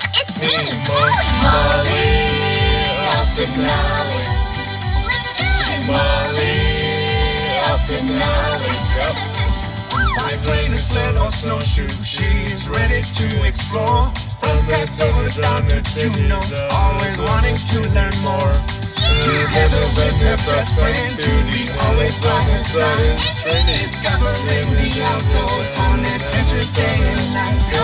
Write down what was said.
It's me, Molly up in Denali. She's Molly up in Denali. By plane, a sled, or snowshoe, she's ready to explore. From California down to Juneau, always wanting to learn more. Together with her best friend, to be always by her side, discovering the outdoors on adventures day and night.